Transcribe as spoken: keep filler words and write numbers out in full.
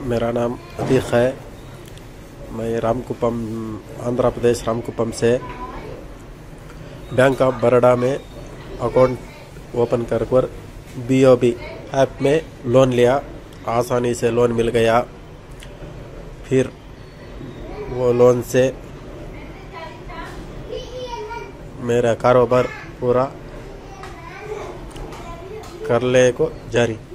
मेरा नाम अतीक है। मैं रामकुपम आंध्र प्रदेश रामकुपम से बैंक ऑफ बड़ौदा में अकाउंट ओपन कर कर बी ओ बी ऐप में लोन लिया। आसानी से लोन मिल गया। फिर वो लोन से मेरा कारोबार पूरा कर ले को जारी।